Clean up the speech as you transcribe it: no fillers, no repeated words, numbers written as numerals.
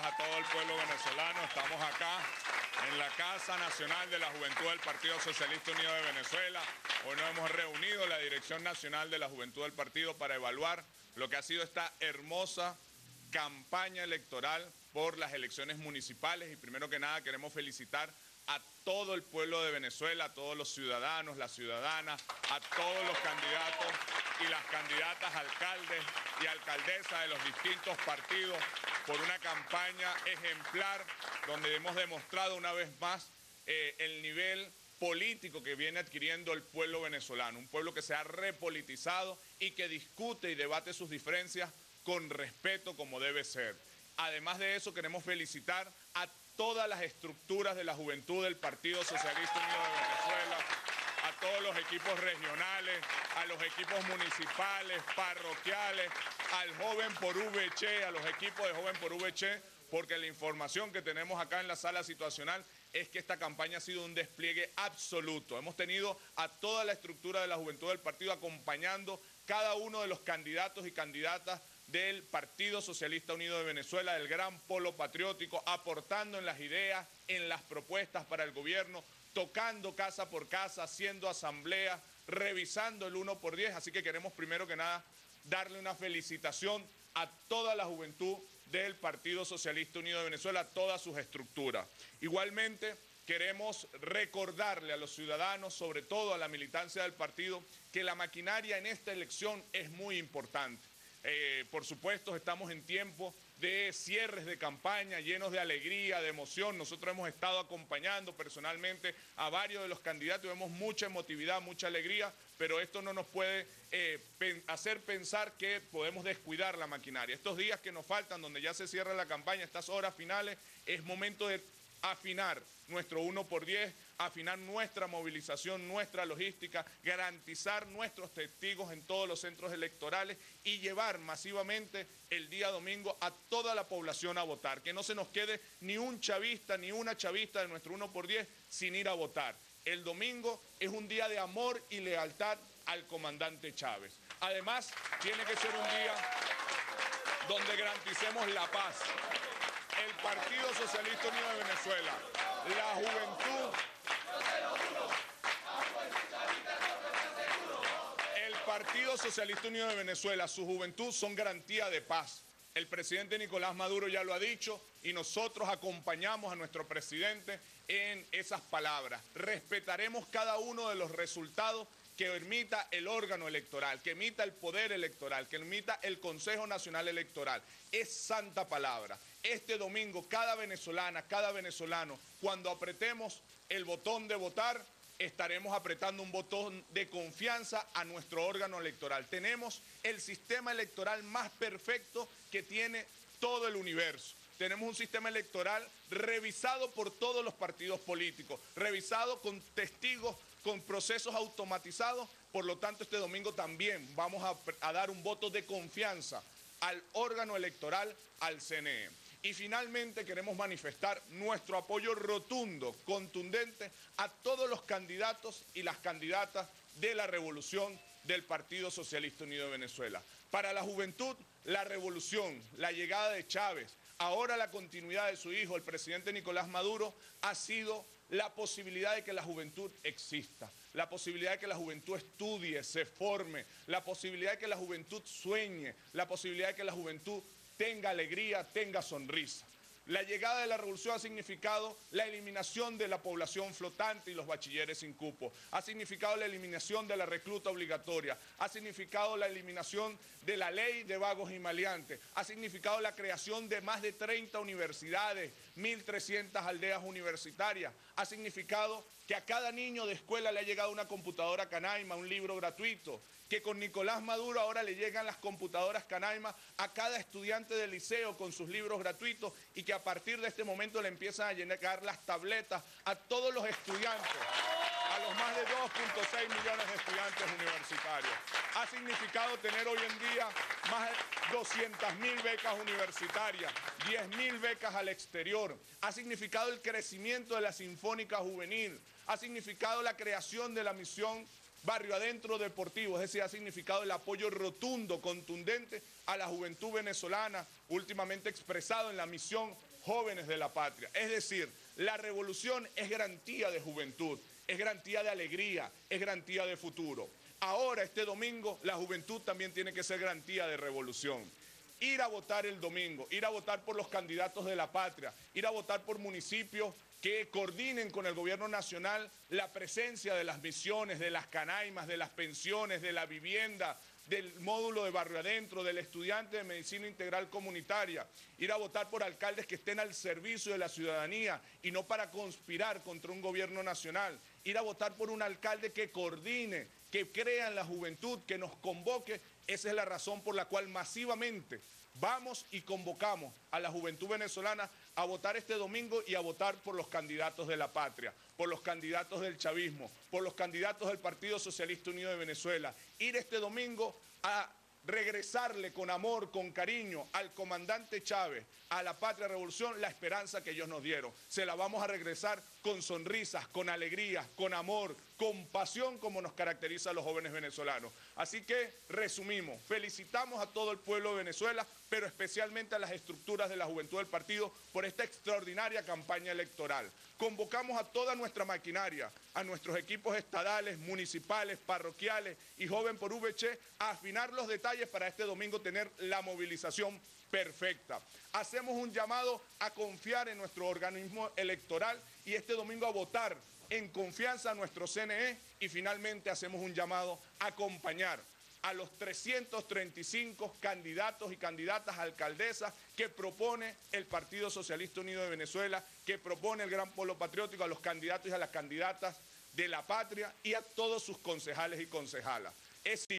días a todo el pueblo venezolano. Estamos acá en la Casa Nacional de la Juventud del Partido Socialista Unido de Venezuela. Hoy nos hemos reunido la Dirección Nacional de la Juventud del Partido para evaluar lo que ha sido esta hermosa campaña electoral por las elecciones municipales. Y primero que nada queremos felicitar a todo el pueblo de Venezuela, a todos los ciudadanos, las ciudadanas, a todos los candidatos y las candidatas alcaldes y alcaldesas de los distintos partidos por una campaña ejemplar donde hemos demostrado una vez más el nivel político que viene adquiriendo el pueblo venezolano, un pueblo que se ha repolitizado y que discute y debate sus diferencias con respeto como debe ser. Además de eso, queremos felicitar a todas las estructuras de la juventud del Partido Socialista Unido de Venezuela, a todos los equipos regionales, a los equipos municipales, parroquiales, al Joven por VC, a los equipos de Joven por VC, porque la información que tenemos acá en la sala situacional es que esta campaña ha sido un despliegue absoluto. Hemos tenido a toda la estructura de la juventud del partido acompañando cada uno de los candidatos y candidatas del Partido Socialista Unido de Venezuela, del gran polo patriótico, aportando en las ideas, en las propuestas para el gobierno, tocando casa por casa, haciendo asambleas, revisando el 1 por 10. Así que queremos primero que nada darle una felicitación a toda la juventud del Partido Socialista Unido de Venezuela, a todas sus estructuras. Igualmente, queremos recordarle a los ciudadanos, sobre todo a la militancia del partido, que la maquinaria en esta elección es muy importante. Por supuesto, estamos en tiempo de cierres de campaña llenos de alegría, de emoción. Nosotros hemos estado acompañando personalmente a varios de los candidatos y vemos mucha emotividad, mucha alegría, pero esto no nos puede hacer pensar que podemos descuidar la maquinaria. Estos días que nos faltan, donde ya se cierra la campaña, estas horas finales, es momento de afinar nuestro 1 por 10, afinar nuestra movilización, nuestra logística, garantizar nuestros testigos en todos los centros electorales y llevar masivamente el día domingo a toda la población a votar. Que no se nos quede ni un chavista ni una chavista de nuestro 1 por 10 sin ir a votar. El domingo es un día de amor y lealtad al comandante Chávez. Además, tiene que ser un día donde garanticemos la paz. El Partido Socialista Unido de Venezuela, la juventud, el Partido Socialista Unido de Venezuela, su juventud son garantía de paz. El presidente Nicolás Maduro ya lo ha dicho y nosotros acompañamos a nuestro presidente en esas palabras. Respetaremos cada uno de los resultados que emita el órgano electoral, que emita el poder electoral, que emita el Consejo Nacional Electoral. Es santa palabra. Este domingo, cada venezolana, cada venezolano, cuando apretemos el botón de votar, estaremos apretando un botón de confianza a nuestro órgano electoral. Tenemos el sistema electoral más perfecto que tiene todo el universo. Tenemos un sistema electoral revisado por todos los partidos políticos, revisado con testigos, con procesos automatizados. Por lo tanto, este domingo también vamos a dar un voto de confianza al órgano electoral, al CNE. Y finalmente queremos manifestar nuestro apoyo rotundo, contundente, a todos los candidatos y las candidatas de la revolución del Partido Socialista Unido de Venezuela. Para la juventud, la revolución, la llegada de Chávez, ahora la continuidad de su hijo, el presidente Nicolás Maduro, ha sido la posibilidad de que la juventud exista, la posibilidad de que la juventud estudie, se forme, la posibilidad de que la juventud sueñe, la posibilidad de que la juventud tenga alegría, tenga sonrisa. La llegada de la revolución ha significado la eliminación de la población flotante y los bachilleres sin cupo. Ha significado la eliminación de la recluta obligatoria. Ha significado la eliminación de la ley de vagos y maleantes. Ha significado la creación de más de 30 universidades, 1.300 aldeas universitarias. Ha significado que a cada niño de escuela le ha llegado una computadora Canaima, un libro gratuito. Que con Nicolás Maduro ahora le llegan las computadoras Canaima a cada estudiante del liceo con sus libros gratuitos y que a partir de este momento le empiezan a llegar las tabletas a todos los estudiantes, a los más de 2.6 millones de estudiantes universitarios. Ha significado tener hoy en día más de 200.000 becas universitarias, 10.000 becas al exterior. Ha significado el crecimiento de la Sinfónica Juvenil. Ha significado la creación de la misión Barrio Adentro Deportivo, es decir, ha significado el apoyo rotundo, contundente a la juventud venezolana, últimamente expresado en la misión Jóvenes de la Patria. Es decir, la revolución es garantía de juventud, es garantía de alegría, es garantía de futuro. Ahora, este domingo, la juventud también tiene que ser garantía de revolución. Ir a votar el domingo, ir a votar por los candidatos de la patria, ir a votar por municipios que coordinen con el gobierno nacional la presencia de las misiones, de las canaimas, de las pensiones, de la vivienda, del módulo de Barrio Adentro, del estudiante de medicina integral comunitaria, ir a votar por alcaldes que estén al servicio de la ciudadanía y no para conspirar contra un gobierno nacional, ir a votar por un alcalde que coordine, que crea en la juventud, que nos convoque. Esa es la razón por la cual masivamente vamos y convocamos a la juventud venezolana a votar este domingo y a votar por los candidatos de la patria, por los candidatos del chavismo, por los candidatos del Partido Socialista Unido de Venezuela. Ir este domingo a regresarle con amor, con cariño al comandante Chávez, a la Patria Revolución, la esperanza que ellos nos dieron. Se la vamos a regresar con sonrisas, con alegría, con amor, con pasión, como nos caracteriza a los jóvenes venezolanos. Así que resumimos, felicitamos a todo el pueblo de Venezuela, pero especialmente a las estructuras de la juventud del partido por esta extraordinaria campaña electoral. Convocamos a toda nuestra maquinaria, a nuestros equipos estadales, municipales, parroquiales y Joven por VC a afinar los detalles para este domingo tener la movilización perfecta. Hacemos un llamado a confiar en nuestro organismo electoral y este domingo a votar en confianza a nuestro CNE y finalmente hacemos un llamado a acompañar a los 335 candidatos y candidatas a alcaldesas que propone el Partido Socialista Unido de Venezuela, que propone el Gran Polo Patriótico, a los candidatos y a las candidatas de la patria y a todos sus concejales y concejalas.